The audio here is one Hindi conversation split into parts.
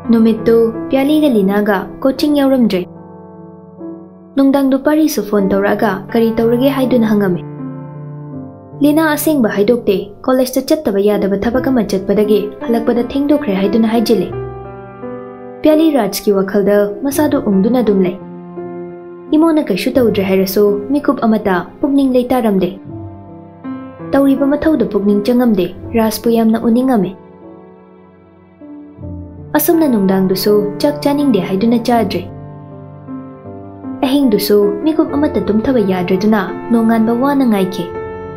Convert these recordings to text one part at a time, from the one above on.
नुमित्तु प्यालीगा लीनागा कोचिंग यावरमद्रे नुंगदांगदु पारीसु फोन तौरागा करी तौरगे हाइदुना हंगमे लीना असेंगबा हाइदोक्ते कॉलेज चत्तबा यादबा थबक अमा चत्पदगे हलकपदा थेंगदोखरे हाइदुना हाइजिले प्याली राज की वखलदा मसादु उंगदुना दुम लै इमोना कैसु तौद्रे हाइरसु मिकुप अमता पुगनिंग लेतारमदे तौरिबा मथौदा पुगनिंग चंगमदे राजपु यामना उनिंगमे असुमना नुंगदांगदुसु चाक चानिंगदे हाइदुना चाद्रे अहिंगदुसु मिकुप अमता तुमथबा याद्रेदुना नोंगानबा वाना ngaike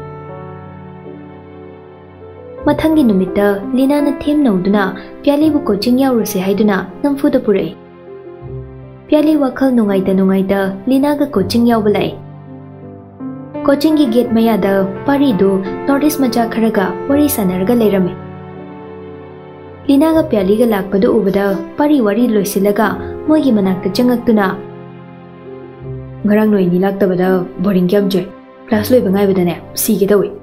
मथंगी नुमित्ता लीनाना थेम नौदुना प्यालीबु कोचिंग यावरुसे हाइदुना नमफुदा पुरे प्याली वखल नुंगाइता लीनागा कोचिंग यावबलाई कोचिंग की गेट मयादा पारीदु नॉर्थ ईस्ट मचा खरगा वरी सनरगा लेरमे लीनागा प्यालीगा लाकपदु उबदा पारी वरी लोइसिलगा मोगी मनाक्ता चंगक्तुना ngरang noi ni laktabada boring kyam je class loi bangai badane si ge dawi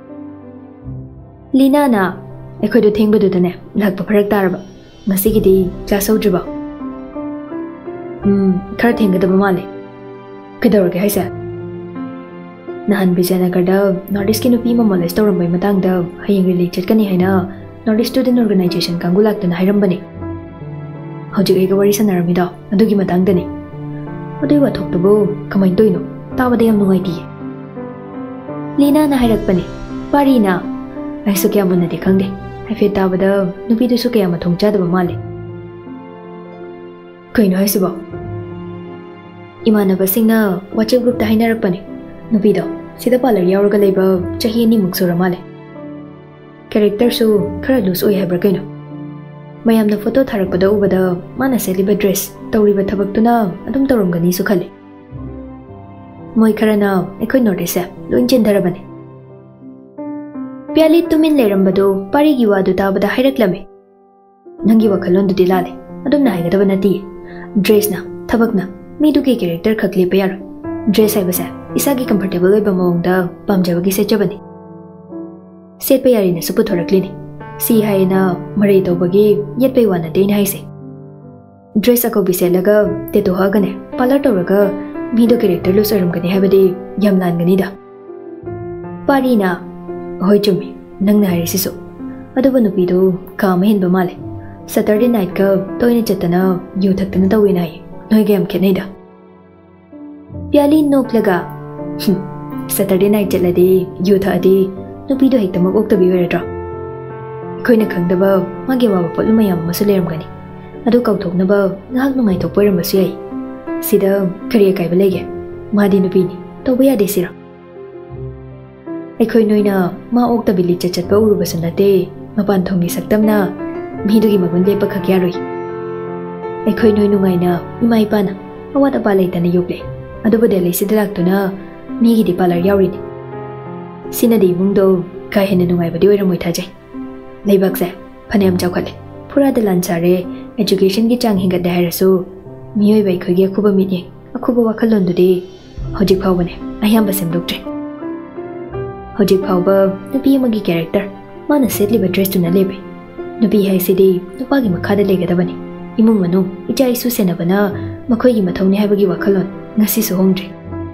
Leena ना एखोइदो थेंगबदुदने लाकपा फरक तारबा ngasiगidi class होद्रिबा खर थेंगदबा माले कदौरगे हाइसे नहन विजयनगरदा नॉर्थ ईस्ट की नुपी मा मोलेस्ट तौरमबै मतंगदा हयेंग रिलीज चटकनी हाइना नॉर्थ ईस्ट स्टूडेंट ऑर्गेनाइजेशन कांगु लाक्तना हाइरमबने हौजिक एगा वरी सनरमिदा अदुगी मतंगदने अदुई वाथोक्तबो कमाइन तोइनो ताबदा याम नुंगाइति लीना ना हाइरकपने पारीना ऐसो क्या मुन्नदी खंगदे हाइफे ताबदा नुपीदुसु क्या मथोंग चादबा माले कइनो हाइसिबो इमानबसिंगना WhatsApp ग्रुप ता हाइनारकपने नुपीदो सिदा पार्लर यावरगा लेबा चही नि मुक्सुरा माले कैरेक्टर सु खरा लूज ओय हाइब्रा कइनो मयामना फोटो थारकपदा उबदा माना सेलिबा ड्रेस तौरिबा थबकतुना अदुम तौरमगनी सु खले मोय खराना एखोइ नोटिस लोइन चेंधरबने प्याली तुमिन लेरंबदो पारीगी वादु ताबदा हाइरकलमे नंगी वखलोंदुदि लाले अदुमना हाइगदबा नति ड्रेसना थबकना मीदुगे कैरेक्टर खकले पयार ड्रेस हाइबसे इसागी कंफर्टेबल ओइबा मोंगदा पामजबगी सेचबनी सेट पयारीने सुपु थोरकलिनी सी हाइना मरे तोबगी येतपे वाना देन हाइसे ड्रेस अको बिसेलगा तेतो हागने पार्लर तौरगा मीदो कैरेक्टर लुस अरमगनी हाइबदी यम लानगनीदा पारीना होय चुमी नंगना हाइरिसिसु अदुबा नुपीदो काम हेनबा माले सैटरडे नाइट का तोइने चतना यू थक्तना तौवेना हाइ नोइगे यम खेनैदा प्याली नोकलगा सैटरडे नाइट चलदे यू थादे नुपीदो हेक्तमक ओक्तबि वेरद्रा खोइना खंगदबा मागे वाबा पोलु मयाम मसु लेरमगनी अदु कौथोकनबा ngahak nungai thokpoirambasu yai sida kariya kaiba lege madi nupini toba yade sira एखोइ नोइना मा ओक्तबिली चचतबा उरुबसु नते मपान थोंगी सक्तमना मीदुगी मगुन लेपा खक यारोइ एखोइ नोइ नुंगाइना इमा इपाना अवात अपा लेतना योगले अदुबा देले सिदा लाक्तुना मीगी दि पार्लर यावरिनि सिनादि मुंगदो काय हेना नुंगाइबदि ओइरमोइ थाजै लेबाकसे फनेम जाखले पुरादा लानसारे एजुकेशन की चांग हिंगदे हाइरसु मियोइबा एखोइगे अखुबा मिटये अखुबा वखलोंदुदि हौजिक फावबने अयाम्बा सेमदोक्ट्रे हौजिक फावबा नुपी अमगी कैरेक्टर माना सेटलिबा ड्रेस तुना लेबे नुपी हाइसिदि नुपागी मखादा लेगदबने इमुंग मनु इचा इसु सेनबना मखोइगी मथौनि हाइबगी वखलोन ngasisu hongdre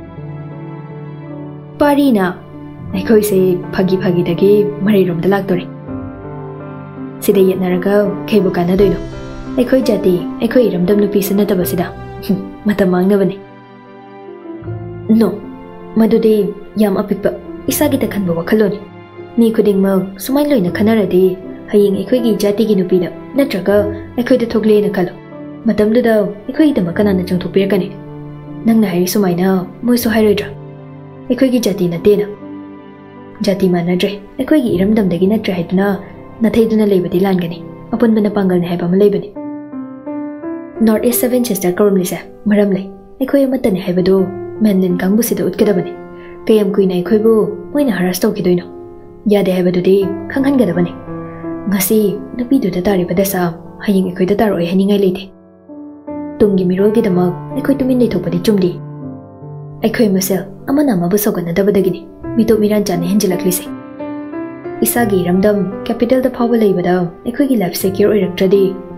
पारीना एखोइसे फगी फगी दगे मरै रोमदा लाक्तोरे सिदा यतनरगा खैबु कानादोइनो एखोइ जाति एखोइ रमदम नुपी सनतबसिदा मता मांगनबने नो मदुदे याम अपिकपा इसागी तखनबा वखलोनि मी खुदिंगमक सुमाइ लोइना खनरदि हयेंग एखोइगी जातिगी नुपीदा नत्रगा एखोइदा थोकलेना खलो मतमदुदा एखोइदमा कनाना चंगथोपिरकने नंगना हाइरि सुमाइना मोइसु हाइरोइद्रा एखोइगी जाति नतेना जाति मानद्रे एखोइगी इरमदमदगी नत्र हाइदुना नथैदुना लेबदि लानगनी अपुनबना पांगलने हाइबा म लेबनि नॉर्थ ईस्ट 7 सिस्टर कौरमलिसे मरम ले एखोइ अमतने हाइबदो मेनलिन कांगबुसिदा उतकदबनि कयम कुइना एखोइबु मोइना हरास तौखिदोइनो यादे हाइबदुदि खंगहनगदबनि ngasi nupiduda tariba dasa hayeng ekhoida taroi haningai leite tunggi mirolgi damak ekhoi tumin leithopadi chumdi ekhoi masel amana mabu sogana dabadagini mito miran chane henjilaklise isagi ramdam capital da phawba leibada ekhoi gi life secure oiraktradi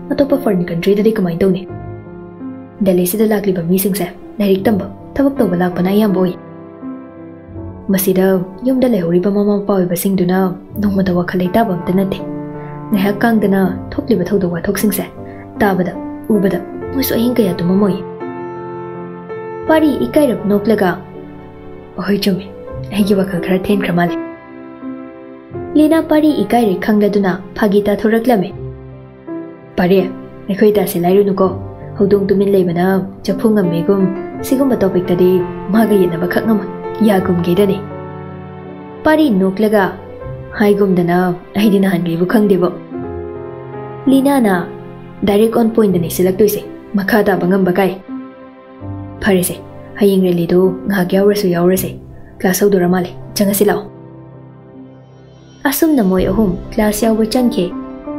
अतोप फॉरेन कंट्री ददी कमाई तौनी दिल्ली से लाक्लिबा मीसिंगसे लाइरिक तंबा थबक तौबा लाक्पना याम बोई मसीदा युमदा लेहौरिबा ममा मपा ओइबसिंगदुना नोंमदा वखल लेताबा अमता नते ngahak kangdana thokliba thodo wa thoksingse tabada ubada moisu ahin kaya tumamoi pari ikairap noklaga ohoi chumi aigi wakal khara then kramale lina pari ikaire khangladuna phagita thoraklame pari ekhoi ta se lairu nuko hodong tumin leibana chaphunga megum sigumba topic tadi maga yena bakhak ngama yagum gedani pari noklaga haigumdana aidina hangibu khangdebo Lina na direct on point dani selaktoise makhada bangam bakai pharese haying rally do nga yaurase class audura male changasi lao asum na moi ahum class yaw changke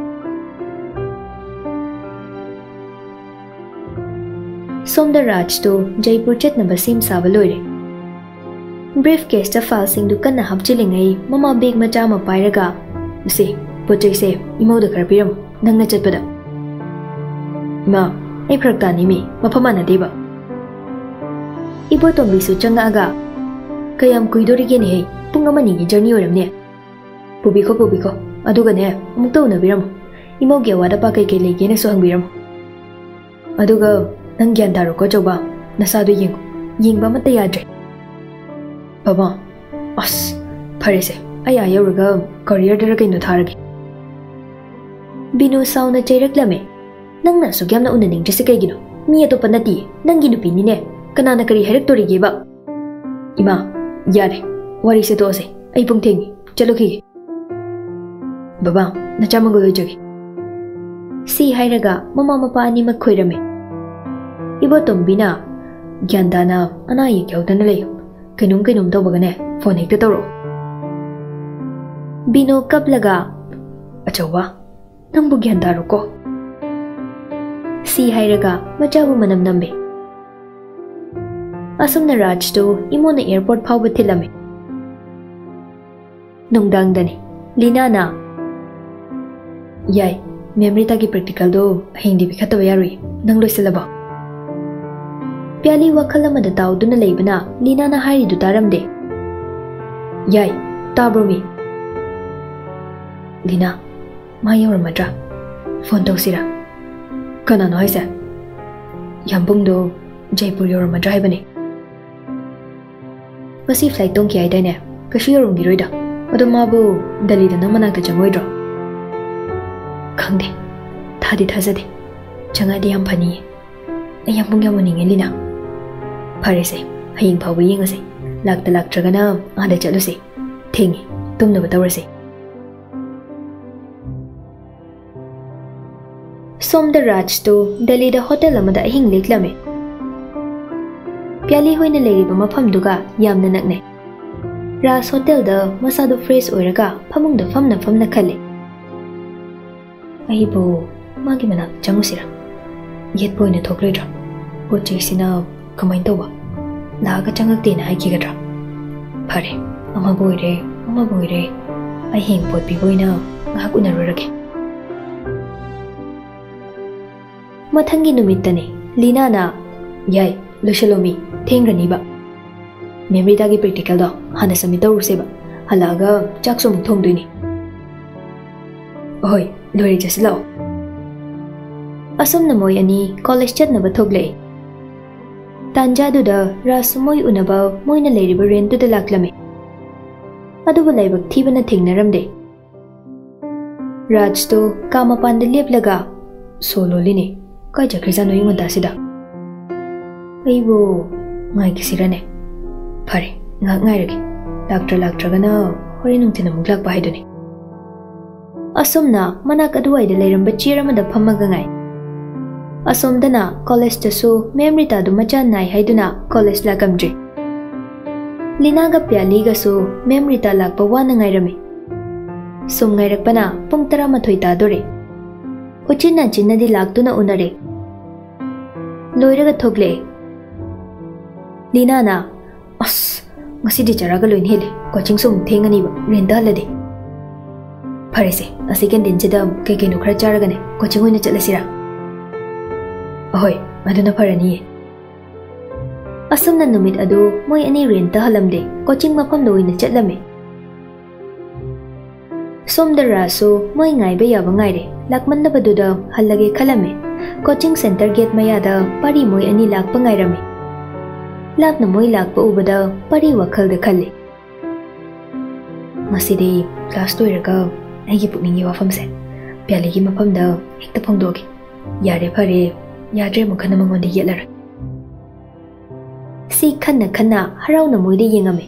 somda raj to jaipur chetna basim savaloire briefcase ta file sing du kana hapchilingai mama bag macha ma pairaga se pochai se imoda karpiram nangna chatpada ma ai phrakta ni mi mafama na deba ibo tombi su changa aga kayam kuidori ge ne pung amani gi journey oramne pubi ko aduga ne amuk to na biram imo ge wada pa kai kai le ge ne so hangbiram aduga nang gyan daru ko joba nasa du ying ba mata yadre baba as pharese aya yauraga career dara kai no tharage Binu sauna chairaklame nangna sugyamna unaning jese kaigino mi atopa nati nangi nupini ne kanana kari haraktorige ba ima yare wari se tose ai pung thengi chalo khi baba nachamango yojogi si hairaga mama mapa ani makhoirame ibo tombina gyandana anai kyaudana le kenum tobagane phone hekta toro Binu kaplaga achawa nangbu gyan daru ko si hairaga machabu manam nambe asumna raj to imona airport phawba thilame nungdang dani lina na yai memory ta ki practical do hindi bi khatawa yarui nang loisalaba pyali wakhalama da tawduna leibana lina na hairi du taramde yai tabromi lina Mayor Madra phone tosira kana no haise yambung do Jaipur yor Madra bane masi flight tong ki ai dai ne kashi yorum gi roida aduma bu Delhi da namana ta jangoidro khangde thadi thazade changa di yam phani ayambung yamani ngelina pharese haying phawi yengase lakta laktragana ada chaluse thengi tumna batawrase Somda Raj to Delhi da hotel amada ahing leklame Pyali hoina leiriba mafam duga yamna nakne Ras hotel da masado fresh oiraga phamung da famna khale Aibo magi manak changusira yet boina thokledra pochi sina kamai toba laga changakte na ai kigadra phare ama boire ahing pot bi boina ngak unarurage Mathangi numitane Lina na yai loshalomi thengrani ba memory ta gi practical da hana samita urse ba halaga chakso muk thong duini oi lori jaslo asam na moi ani college chat na ba thogle tanja du da rasmoi unaba moina leiriba rent tu da laklame adu ba laibak thibana thengnaramde Raj to kama pande leplaga solo line Kai jakriza no yung dasida. Aibo ngai kisirane. Pare ngai ragi. Doctor gana hori nung tina muglak bahay duni. Asumna manak aduay da layramba chiramada pamaga ngai. Asumda na college tasu memory ta dumachan nai haiduna college lakamdri. Linaga pyaliga su memory ta lakpa wana ngai rami. Sum ngai rakpana pung tara mathoy ta dore. Uchina jinna di laktuna unare. Loiraga thogle Lina na as ngasi di charaga loin hele coaching sum thengani ba renda lade pharese asiken din chida ke ke no khara charaga ne coaching hoina chalasira Ahoy, aduna farani. Asumna numit adu moi ani renta halamde coaching mafam loina chatlame. Somdara so moi ngai be yaba ngai re lakman na baduda hallage khalame. Coaching center gate mayada pari moi ani lakpa ngai rame. Lakna moi lakpa ubada pari wakhal de khalle. Masidi class toiraga aigi pukningi wafamse pyaligi mafamda hekta phongdogi. Yare phare yadre mukhana mangonde yelar. Si khanna khanna harauna moide yengame.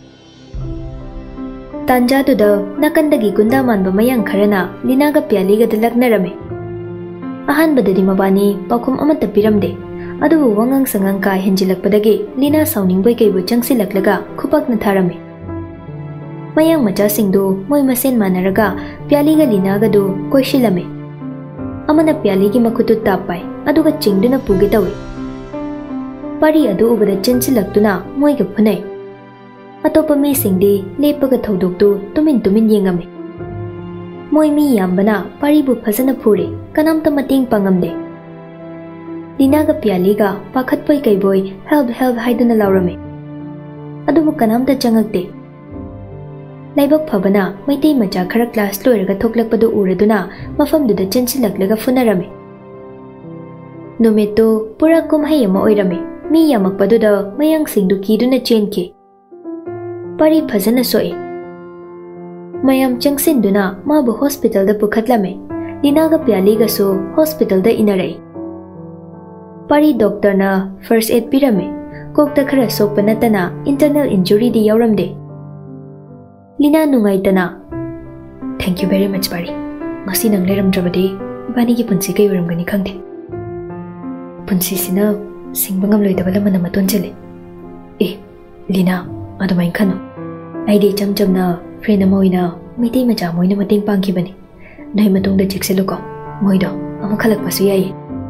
Tanja tuda nakandagi gunda manba mayang kharana linaga pyaliga dalaknarame. Ahan badadi mabani pakum amata piramde. Adubu wangang sangang ka henjilakpadagi lina sauning boy kaibu changsilaklaga khupakna tharame. Mayang macha singdu moi masen manaraga pyaliga linaga du koishilame. Amana pyaligi makhutu tapai aduga chingduna puge tawi. Pari adu ubada chensilaktuna moiga phunai. Atopa mi singdi lepaga thodoktu tumin yengame. Moi mi yambana pari bu phasana phuri kanamta mating pangamde. Linaga pyaliga pakhatpai kaiboy help haiduna laurame. Adubu kanamta changakte. Laibak phabana maitei macha khara class loiraga thoklakpadu uraduna mafamduda chensilaklaga funarame. Numittu pura kumhai ama oirame. Mi yamakpaduda mayang singdu kiduna chenki. Pari phazana soi. Mayam changsinduna mabu hospital da pukhatlame. Linaga pyaliga so hospital da inarai. Pari doctor na first aid pirame. Kokta khara sokpanatana internal injury di yauramde. Lina nungaitana. Thank you very much Pari. Ngasi nang leramdrabadi ibani gi punsi kai uramgani khangde. Punsi sina singbangam loidaba lamana matonjele. Lina adumain khanu. Aidi chamna friend amoina mitai macha moina mating pangkhibani. Noi matungda chekseluko. Moido amu khalak pasu yai.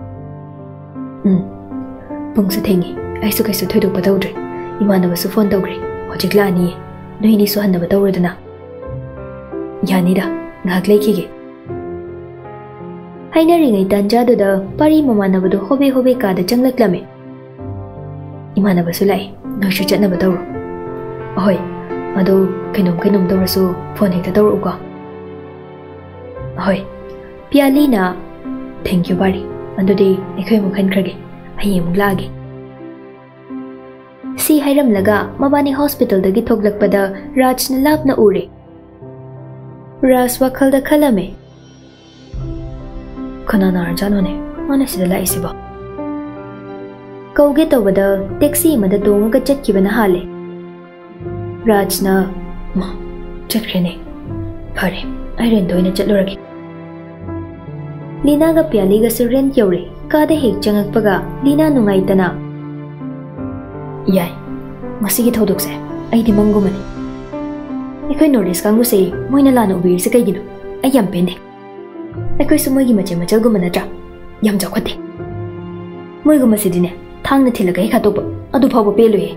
Pungsu thengi. Aisu kaisu thoidok patawdre. Imana basu phone tawgre. Hojikla ani. Noi ni su hanna batawradana. Yanida ngak lekhige. Hainaringai tanjaduda pari mamanabadu hobe kada changlaklame. Imanabasu lai. Noishu chatnaba tawro. Ahoy, adu kainom tawrasu phone hekta tawro uko. Ahoy, pyalina. Thank you Pari. Andudi ekhoi mukhan khrage. Haye muklage. Si hairam laga mabani hospital dagi thoklakpada Raj na lapna ure. Ras wakhal da khalame. Kana nar janone mana sida laisiba. Kauge tawada taxi mada tongaga chatkibana hale. Raj na ma chakrene. Phare iron doina chatlurage. Lina ga pyaliga su rent yaure kada hek changakpaga Lina nungaitana. Yai masigi thodokse aidi mangumani. Ekhoi notice kanguse moina lana ubir se kaigino ayam pende. Ekhoi sumoigi mache machal gumana tra yam jakhate. Moigu masidine thangna thilaga he khatopa adu phawba peluhe.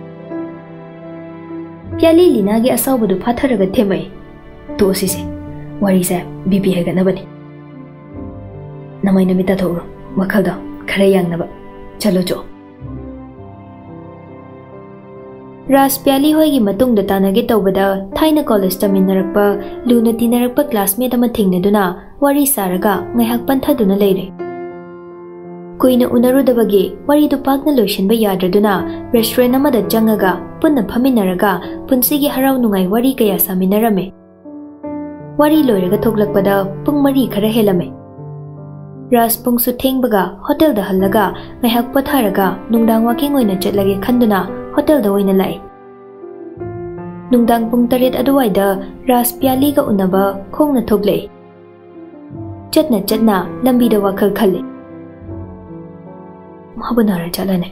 Pyali Lina ge asawbadu phatharaga themai. To sise wari se bibi hega nabani. Namai namita thoro wakhalda khare yangnaba chalo jo. Ras pyali hoigi matungda tanage tawbada thaina college taminarakpa luna tinarakpa classmate ama thingneduna wari saraga ngaihak panthaduna leire. Kuina unarudabagi wari du pakna loishinba yadraduna restaurant amada changaga punna phaminaraga punsigi harau nungai wari kaya saminarame. Wari loiraga thoklakpada pung mari khara helame. Ras pungsu thengbaga hotel da hallaga ngaihak patharaga nungdang walking oina chatlage khanduna hotel da oina lai. Nungdang pung 8 aduwaida Ras pyali ga unaba khongna thoklei. Chatna lambi da wakhal khalle. Mahabu nara chalane.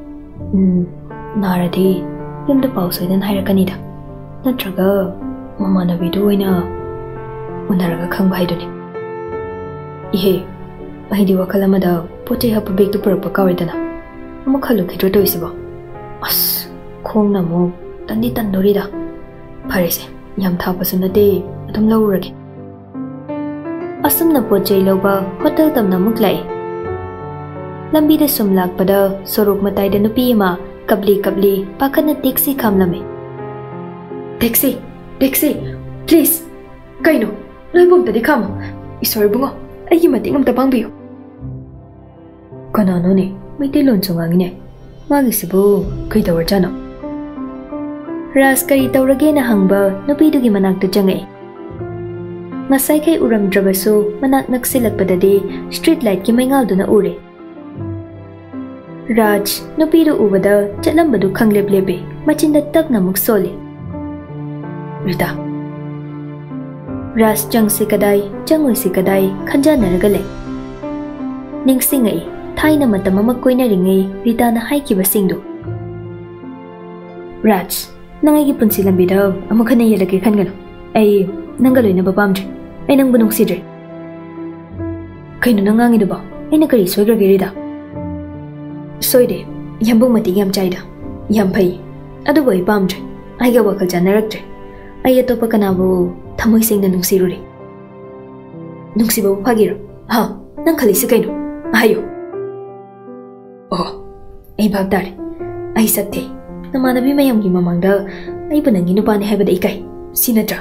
Naradi yumda pausoidan hairakanida. Natraga mamanabidu oina unaraga khangba haiduni. Ihe aidi wakhal amada poche hapu bag tu purapa kawidana. Amu khalu khidro toisiba. As khongna mo tandi tandorida. Pharese yam thapasu nate adum laurage. Asumna poche loba hotel tamna muklai. ꯂꯝꯕꯤꯗ ꯁꯨꯝ ꯂꯥꯛꯄꯗ ꯁꯣꯔꯣꯛ ꯃꯇꯥꯏꯗ ꯅꯨꯄꯤ ꯑꯃ ꯀꯞꯂꯤ ꯀꯞꯂꯤ ꯄꯥꯈꯠꯅ ꯇꯦꯛꯁꯤ ꯈꯥꯝꯂꯝꯃꯤ꯫ ꯇꯦꯛꯁꯤ ꯇꯦꯛꯁꯤ ꯄ꯭ꯂꯤꯖ ꯀꯩꯅꯣ ꯅꯣꯏꯕꯨ ꯑꯝꯇꯗꯤ ꯈꯥꯝꯃꯣ ꯏꯁꯣꯔ ꯏꯕꯨꯡꯉꯣ ꯑꯩꯒꯤ ꯃꯇꯦꯡ ꯑꯝꯇ ꯄꯥꯡꯕꯤꯌꯨ꯫ ꯀꯅꯥꯅꯣꯅꯦ ꯃꯩꯇꯩꯂꯣꯟꯁꯨ ꯉꯥꯡꯉꯤꯅꯦ ꯃꯥꯒꯤꯁꯤꯕꯨ ꯀꯩ ꯇꯧꯔꯖꯥꯠꯅꯣ? ꯔꯥꯖ ꯀꯔꯤ ꯇꯧꯔꯒꯦꯅ ꯍꯪꯕ ꯅꯨꯄꯤꯗꯨꯒꯤ ꯃꯅꯥꯛꯇ ꯆꯪꯉꯛꯏ꯫ ꯉꯁꯥꯏꯈꯩ ꯎꯔꯝꯗ꯭ꯔꯕꯁꯨ ꯃꯅꯥꯛ ꯅꯛꯁꯤꯜꯂꯛꯄꯗꯗꯤ ꯁ꯭ꯇ꯭ꯔꯤꯠ ꯂꯥꯏꯠꯀꯤ ꯃꯩꯉꯥꯜꯗꯨꯅ ꯎꯔꯦ꯫ ꯔꯥꯖ ꯅꯨꯄꯤꯗꯨ ꯎꯕꯗ ꯆꯠꯂꯝꯕꯗꯨ ꯈꯪꯂꯦꯞ ꯂꯦꯞꯄꯤ, ꯃꯆꯤꯟꯗ ꯇꯞꯅ ꯑꯃꯨꯛ ꯁꯣꯜꯂꯤ꯫ ꯔꯤꯇꯥ꯫ ꯔꯥꯖ ꯆꯪꯁꯤ ꯀꯗꯥꯏ ꯆꯪꯉꯣꯏꯁꯤ ꯀꯗꯥꯏ ꯈꯟꯖꯥꯟꯅꯔꯒ ꯂꯩ꯫ ꯅꯤꯡꯁꯤꯡꯉꯛꯏ ꯊꯥꯏꯅ ꯃꯇꯝ ꯑꯃ ꯀꯣꯏꯅꯔꯤꯉꯩ ꯔꯤꯇꯥꯅ ꯍꯥꯏꯈꯤꯕꯁꯤꯡꯗꯨ꯫ ꯔꯥꯖ, ꯅꯪ ꯑꯩꯒꯤ ꯄꯨꯟꯁꯤ ꯂꯝꯕꯤꯗ ꯑꯃꯨꯛ ꯍꯟꯅ ꯌꯦꯜꯂꯒꯦ ꯈꯟꯒꯅꯨ꯫ ꯑꯩ ꯅꯪꯒ ꯂꯣꯏꯅꯕ ꯄꯥꯝꯗ꯭ꯔꯦ, ꯑꯩ ꯅꯪꯕꯨ ꯅꯨꯡꯁꯤꯗ꯭ꯔꯦ꯫ ꯀꯩꯅꯣ ꯅꯪ ꯉꯥꯡꯉꯤꯗꯨꯕꯣ? ꯑꯩꯅ ꯀꯔꯤ ꯁꯣꯏꯈ꯭ꯔꯒꯦ ꯔꯤꯇꯥ? ꯁꯣꯏꯗꯦ, ꯌꯥꯝꯕꯨꯡ ꯃꯇꯤꯛ ꯌꯥꯝ ꯆꯥꯏꯗ, ꯌꯥꯝ ꯐꯩ, ꯑꯗꯨꯕꯨ ꯑꯩ ꯄꯥꯝꯗ꯭ꯔꯦ, ꯑꯩꯒ ꯋꯥꯈꯜ ꯆꯥꯅꯔꯛꯇ꯭ꯔꯦ, ꯑꯩ ꯑꯇꯣꯞꯄ ꯀꯅꯥꯕꯨ ꯊꯃꯣꯏ ꯁꯦꯡꯅ ꯅꯨꯡꯁꯤꯔꯨꯔꯦ꯫ ꯅꯨꯡꯁꯤꯕꯕꯨ ꯐꯥꯒꯤꯔꯣ? ꯍꯥ, ꯅꯪ ꯈꯜꯂꯤꯁꯤ ꯀꯩꯅꯣ? ꯍꯥꯏꯌꯨ꯫ ꯑꯣ, ꯑꯩ ꯚꯥꯞ ꯇꯥꯔꯦ, ꯑꯩ ꯁꯛꯊꯦ, ꯅꯃꯥꯟꯅꯕꯤ ꯃꯌꯥꯝꯒꯤ ꯃꯃꯥꯡꯗ ꯑꯩꯕꯨ ꯅꯪꯒꯤ ꯅꯨꯄꯥꯅꯤ ꯍꯥꯏꯕꯗ ꯏꯀꯥꯏ, ꯁꯤ ꯅꯠꯇ꯭ꯔꯥ?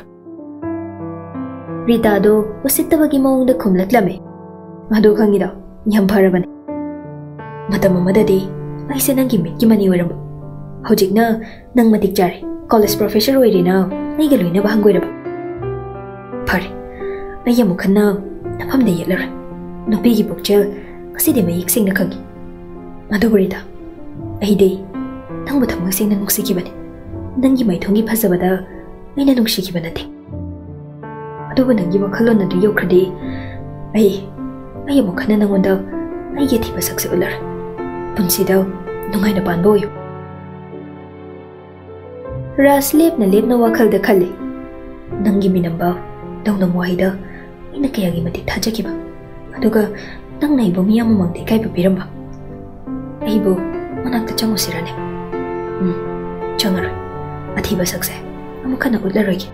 ꯔꯤꯇꯥꯗꯣ ꯎꯁꯤꯠꯇꯕꯒꯤ ꯃꯑꯣꯡꯗ ꯈꯨꯝꯂꯛꯂꯝꯃꯤ꯫ ꯑꯗꯨ ꯈꯪꯉꯤꯗꯣ ꯌꯥꯝ ꯐꯔꯕꯅꯤ꯫ ꯃꯇꯝ ꯑꯃꯗꯗꯤ ꯑꯩꯁꯦ ꯅꯪꯒꯤ ꯃꯤꯠꯀꯤ ꯃꯅꯤ ꯑꯣꯏꯔꯝꯕ, ꯍꯧꯖꯤꯛꯅ ꯅꯪ ꯃꯇꯤꯛ ꯆꯥꯔꯦ, ꯀꯣꯂꯦꯖ ꯄ꯭ꯔꯣꯐꯦꯁꯔ ꯑꯣꯏꯔꯦꯅ ꯑꯩꯒ ꯂꯣꯏꯅꯕ ꯍꯪꯒꯣꯏꯔꯕ꯫ ꯐꯔꯦ, ꯑꯩ ꯑꯃꯨꯛ ꯍꯟꯅ ꯅꯐꯝꯗ ꯌꯦꯠꯂꯔꯣꯏ, ꯅꯨꯄꯤꯒꯤ ꯄꯨꯛꯆꯦꯜ ꯉꯁꯤꯗꯤ ꯃꯌꯦꯛ ꯁꯦꯡꯅ ꯈꯪꯉꯤ꯫ ꯑꯗꯨꯕꯨ ꯔꯤꯇꯥ, ꯑꯩꯗꯤ ꯅꯪꯕꯨ ꯊꯃꯣꯏ ꯁꯦꯡꯅ ꯅꯨꯡꯁꯤꯈꯤꯕꯅꯤ, ꯅꯪꯒꯤ ꯃꯥꯏꯊꯣꯡꯒꯤ ꯐꯖꯕꯗ ꯑꯩꯅ ꯅꯨꯡꯁꯤꯈꯤꯕ ꯅꯠꯇꯦ꯫ ꯑꯗꯨꯕꯨ ꯅꯪꯒꯤ ꯋꯥꯈꯜꯂꯣꯟ ꯑꯗꯨ ꯌꯧꯈ꯭ꯔꯗꯤ ꯑꯩ ꯑꯃꯨꯛ ꯍꯟꯅ ꯅꯪꯉꯣꯟꯗ ꯑꯩꯒꯤ ꯑꯊꯤꯕ ꯁꯛꯁꯦ ꯎꯠꯂꯔꯣꯏ, ꯄꯨꯟꯁꯤꯗ ꯅꯨꯡꯉꯥꯏꯅ ꯄꯥꯟꯕ ꯑꯣꯏꯌꯨ꯫ ꯔꯥꯖ ꯂꯦꯞꯅ ꯂꯦꯞꯅ ꯋꯥꯈꯜꯗ ꯈꯜꯂꯤ꯫ ꯅꯪꯒꯤ ꯃꯤꯅꯝꯕ ꯅꯧꯅꯝ ꯋꯥꯍꯩꯗ ꯑꯩꯅ ꯀꯌꯥꯒꯤ ꯃꯇꯤꯛ ꯊꯥꯖꯈꯤꯕ, ꯑꯗꯨꯒ ꯅꯪꯅ ꯑꯩꯕꯨ ꯃꯤꯌꯥꯝ ꯃꯃꯥꯡꯗ ꯏꯀꯥꯏꯕ ꯄꯤꯔꯝꯕ꯫ ꯑꯩꯕꯨ ꯃꯅꯥꯛꯇ ꯆꯪꯉꯨꯁꯤꯔꯅꯦ? ꯆꯪꯉꯔꯣꯏ, ꯑꯊꯤꯕ ꯁꯛꯁꯦ ꯑꯃꯨꯛ ꯍꯟꯅ ꯎꯠꯂꯔꯣꯏꯒꯦ꯫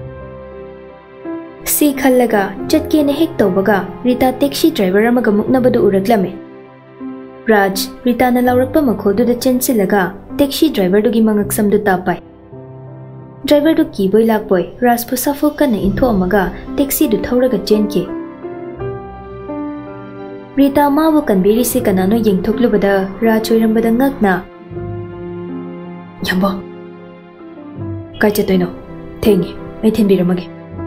ꯁꯤ ꯈꯜꯂꯒ ꯆꯠꯀꯦꯅ ꯍꯦꯛ ꯇꯧꯕꯒ ꯔꯤꯇꯥ ꯇꯦꯛꯁꯤ ꯗ꯭ꯔꯥꯏꯚꯔ ꯑꯃꯒ ꯃꯨꯛꯅꯕꯗꯨ ꯎꯔꯛꯂꯝꯃꯤ꯫ ꯔꯥꯖ ꯔꯤꯇꯥꯅ ꯂꯥꯎꯔꯛꯄ ꯃꯈꯣꯜꯗꯨꯗ ꯆꯦꯟꯁꯤꯜꯂꯒ ꯇꯦꯛꯁꯤ ꯗ꯭ꯔꯥꯏꯚꯔꯗꯨꯒꯤ ꯃꯉꯛꯁꯝꯗꯨ ꯇꯥꯞꯄꯥꯏ꯫ ꯗ꯭ꯔꯥꯏꯚꯔꯗꯨ ꯀꯤꯕꯣꯏ ꯂꯥꯛꯄꯣꯏ ꯔꯥꯖꯄꯨ ꯁꯥꯐꯨ ꯀꯟꯅ ꯏꯟꯊꯣꯛꯑꯝꯃꯒ ꯇꯦꯛꯁꯤꯗꯨ ꯊꯧꯔꯒ ꯆꯦꯟꯈꯤ꯫ ꯔꯤꯇꯥ ꯃꯥꯕꯨ ꯀꯟꯕꯤꯔꯤꯁꯤ ꯀꯅꯥꯅꯣ ꯌꯦꯡꯊꯣꯛꯂꯨꯕꯗ ꯔꯥꯖ ꯑꯣꯏꯔꯝꯕꯗ ꯉꯛꯅ, ꯌꯥꯝꯕꯣ, ꯀꯥꯏ ꯆꯠꯇꯣꯏꯅꯣ? ꯊꯦꯡꯉꯦ, ꯑꯩ ꯊꯤꯟꯕꯤꯔꯝꯃꯒꯦ꯫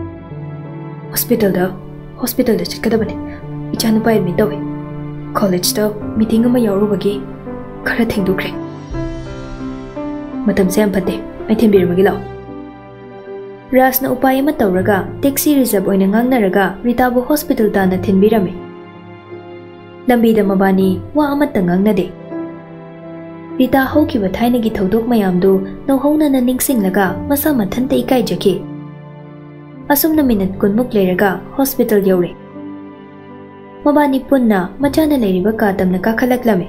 ꯍꯣꯁꯄꯤꯇꯥꯜꯗ ꯆꯠꯀꯗꯕꯅꯤ, ꯏꯆꯥꯅꯨꯄꯥ ꯑꯦꯗꯃꯤꯠ ꯇꯧꯏ, ꯀꯣꯂꯦꯖꯇ ꯃꯤꯇꯤꯡ ꯑꯃ ꯌꯥꯎꯔꯨꯕꯒꯤ ꯈꯔ ꯊꯦꯡꯗꯣꯛꯈ꯭ꯔꯦ꯫ ꯃꯇꯝꯁꯦ ꯌꯥꯝ ꯐꯠꯇꯦ, ꯑꯩ ꯊꯤꯟꯕꯤꯔꯝꯃꯒꯦ ꯂꯥꯛꯑꯣ꯫ ꯔꯥꯖꯅ ꯎꯄꯥꯏ ꯑꯃ ꯇꯧꯔꯒ ꯇꯦꯛꯁꯤ ꯔꯤꯖꯔꯚ ꯑꯣꯏꯅ ꯉꯥꯡꯅꯔꯒ ꯔꯤꯇꯥꯕꯨ ꯍꯣꯁꯄꯤꯇꯥꯜ ꯇꯥꯟꯅ ꯊꯤꯟꯕꯤꯔꯝꯃꯤ꯫ ꯂꯝꯕꯤꯗ ꯃꯕꯥꯅꯤ ꯋꯥ ꯑꯃꯠꯇ ꯉꯥꯡꯅꯗꯦ꯫ ꯔꯤꯇꯥ ꯍꯧꯈꯤꯕ ꯊꯥꯏꯅꯒꯤ ꯊꯧꯗꯣꯛ ꯃꯌꯥꯝꯗꯨ ꯅꯧꯍꯧꯅꯅ ꯅꯤꯡꯁꯤꯡꯂꯒ ꯃꯁꯥ ꯃꯊꯟꯇ ꯏꯀꯥꯏꯖꯈꯤ꯫ ꯑꯁꯨꯝꯅ ꯃꯤꯅꯠ 10ꯃꯨꯛ ꯂꯩꯔꯒ ꯍꯣꯁꯄꯤꯇꯥꯜ ꯌꯧꯔꯦ꯫ ꯃꯕꯥꯅꯤ ꯄꯨꯟꯅ ꯃꯆꯥꯅ ꯂꯩꯔꯤꯕ ꯀꯥ ꯇꯝꯅ ꯀꯥꯈꯠꯂꯛꯂꯝꯃꯤ꯫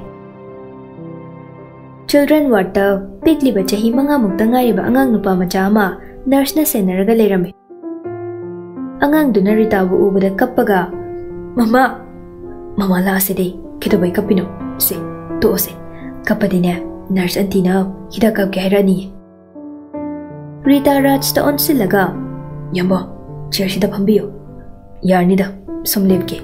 ꯆꯤꯜꯗ꯭ꯔꯦꯟ ꯋꯥꯔꯗꯇ ꯄꯤꯛꯂꯤꯕ ꯆꯍꯤ 5ꯃꯨꯛꯇ ꯉꯥꯏꯔꯤꯕ ꯑꯉꯥꯡ ꯅꯨꯄꯥ ꯃꯆꯥ ꯑꯃ ꯅꯔꯁꯅ ꯁꯦꯟꯅꯔꯒ ꯂꯩꯔꯝꯃꯤ꯫ ꯑꯉꯥꯡꯗꯨꯅ ꯔꯤꯇꯥꯕꯨ ꯎꯕꯗ ꯀꯞꯄꯒ, ꯃꯃꯥ ꯂꯥꯛꯑꯁꯤꯗꯤ ꯀꯩꯗꯧꯕꯩ ꯀꯞꯄꯤꯅꯣ? ꯁꯦ ꯇꯣꯛꯑꯣꯁꯦ, ꯀꯞꯄꯗꯤꯅꯦ ꯅꯔꯁ ꯑꯟꯇꯤꯅ ꯍꯤꯗꯥꯛ ꯀꯥꯞꯀꯦ ꯍꯥꯏꯔꯛꯑꯅꯤꯌꯦ꯫ ꯔꯤꯇꯥ ꯔꯥꯖꯇ ꯑꯣꯟꯁꯤꯜꯂꯒ, ꯌꯥꯝꯕꯣ, ꯆꯤꯌꯔꯁꯤꯗ ꯐꯝꯕꯤꯌꯨ, ꯌꯥꯔꯅꯤꯗ, ꯁꯨꯝ ꯂꯦꯞꯀꯦ꯫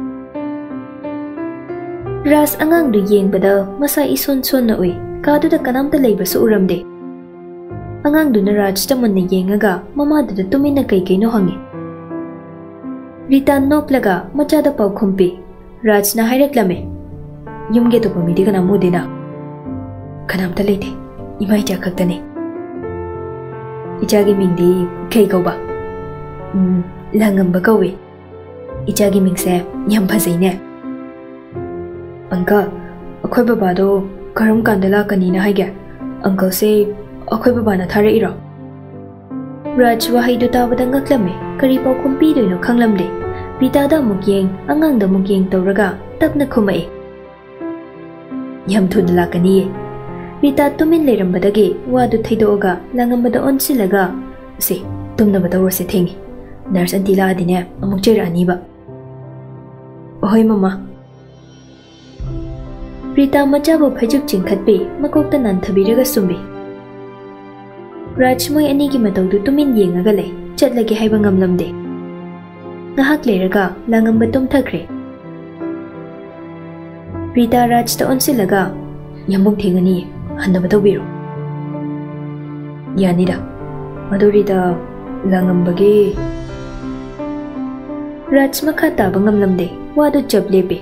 ꯔꯥꯖ ꯑꯉꯥꯡꯗꯨ ꯌꯦꯡꯕꯗ ꯃꯁꯥ ꯏꯁꯣꯟ ꯁꯣꯟꯅ ꯎꯏ, ꯀꯥꯗꯨꯗ ꯀꯅꯥꯝꯇ ꯂꯩꯕꯁꯨ ꯎꯔꯝꯗꯦ꯫ ꯑꯉꯥꯡꯗꯨꯅ ꯔꯥꯖꯇ ꯃꯨꯟꯅ ꯌꯦꯡꯉꯒ ꯃꯃꯥꯗꯨꯗ ꯇꯨꯃꯤꯟꯅ ꯀꯩꯀꯩꯅꯣ ꯍꯪꯉꯤ꯫ ꯔꯤꯇꯥ ꯅꯣꯛꯂꯒ ꯃꯆꯥꯗ ꯄꯥꯎꯈꯨꯝ ꯄꯤ꯫ ꯔꯥꯖꯅ ꯍꯥꯏꯔꯛꯂꯝꯃꯤ, ꯌꯨꯝꯒꯤ ꯑꯇꯣꯞꯄ ꯃꯤꯗꯤ ꯀꯅꯥꯝ ꯎꯗꯦꯅ? ꯀꯅꯥꯝꯇ ꯂꯩꯇꯦ, ꯏꯃꯥ ꯏꯆꯥ ꯈꯛꯇꯅꯤ꯫ ꯏꯆꯥꯒꯤ ꯃꯤꯡꯗꯤ ꯀꯩ ꯀꯧꯕ? ꯂꯥꯡꯉꯝꯕ ꯀꯧꯏ꯫ ꯏꯆꯥꯒꯤ ꯃꯤꯡꯁꯦ ꯌꯥꯝ ꯐꯖꯩꯅꯦ꯫ ꯑꯪꯀꯜ, ꯑꯩꯈꯣꯏ ꯕꯕꯥꯗꯣ ꯀꯔꯝ ꯀꯥꯟꯗ ꯂꯥꯛꯀꯅꯤꯅ ꯍꯥꯏꯒꯦ? ꯑꯪꯀꯜꯁꯦ ꯑꯩꯈꯣꯏ ꯕꯕꯥꯅ ꯊꯥꯔꯛꯏꯔꯣ? ꯔꯥꯖ ꯋꯥꯍꯩꯗꯨ ꯇꯥꯕꯗ ꯉꯛꯂꯝꯃꯤ, ꯀꯔꯤ ꯄꯥꯎꯈꯨꯝ ꯄꯤꯗꯣꯏꯅꯣ ꯈꯪꯂꯝꯗꯦ꯫ ꯔꯤꯇꯥꯗ ꯑꯃꯨꯛ ꯌꯦꯡ, ꯑꯉꯥꯡꯗ ꯑꯃꯨꯛ ꯌꯦꯡ ꯇꯧꯔꯒ ꯇꯞꯅ ꯈꯨꯝꯃꯛꯏ, ꯌꯥꯝ ꯊꯨꯅ ꯂꯥꯛꯀꯅꯤꯌꯦ꯫ ꯔꯤꯇꯥ ꯇꯨꯃꯤꯟ ꯂꯩꯔꯝꯕꯗꯒꯤ ꯋꯥꯗꯨ ꯊꯩꯗꯣꯛꯑꯒ ꯂꯥꯡꯉꯝꯕꯗ ꯑꯣꯟꯁꯤꯜꯂꯒ, ꯁꯦ ꯇꯨꯝꯅꯕ ꯇꯧꯔꯁꯦ, ꯊꯦꯡꯉꯤ, ꯅꯔꯁ ꯑꯟꯇꯤ ꯂꯥꯛꯑꯗꯤꯅꯦ ꯑꯃꯨꯛ ꯆꯩꯔꯛꯑꯅꯤꯕ꯫ ꯑꯍꯣꯏ ꯃꯃꯥ꯫ Rita machabu phaijuk chingkhatpi makokta nanthbiraga sumbi. Raj moi ani gi matawdu tumin yengaga lei chatlagi haiba ngamlamde. Ngahak leiraga langamba tumthakre. Rita Raj ta onsilaga yambung thengani hannaba tawbiru. Yanida adu Rita langambagi Raj makha taba ngamlamde wadu chaplepe.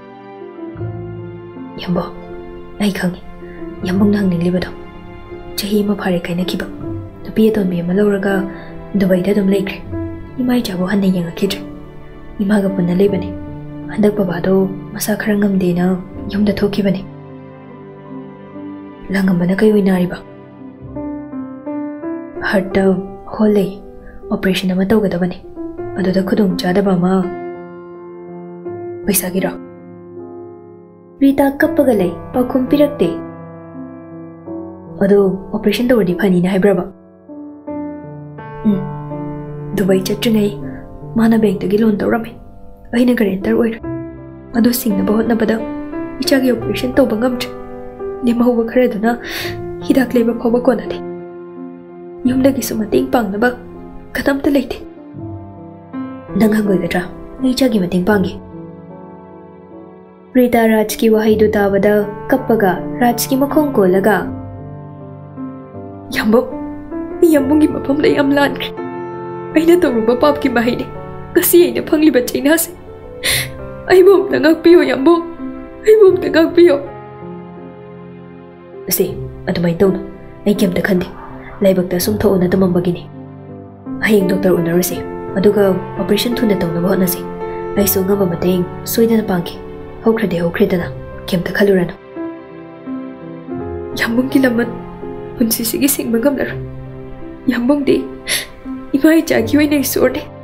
Yambo ai khangi yambung nang ninglibado chahi ma phare kaina kiba nupi aton me ma lawraga Dubai da dum lekre imai jabo hanne yanga khidre ima ga punna lebane handak baba do masa khara ngamde na yumda thoki bane langam bana kai winari ba heart hole operation ama tawga da bane adu da khudung chada ba ma paisa gira Rita kappaga lei pakhum pirakte ado operation tawdi phani na haibraba Dubai chatringai mana bank tagi loan tawrame aina guarantor oir ado singna bahot na bada ichagi operation tawba ngamtre lemahwa khara duna hidak leba phawa kona de yumdagi sumating pang na ba khatam ta leite nang hangoi gatra ngai chagi mating pangi Rita Raj ki wahai du tabada kappaga Raj ki makhong ko laga Yambong gi mafam dai am lankre aina tawruba pap ki mahai ne kasi aina phangli ba chaina se ai bom ta ngak piyo yambong ai bom ta ngak piyo se adumai tawno ai kem ta khande laibak ta sum tho na tamam bagini hayeng doctor unarase aduga operation thuna tawna ba na se ai so ngaba mateng soidana pangki hokredana kem ta khalurana yambong ki lamat punsi sigi sing magam lar yambong de imai cha ki wai nei sorde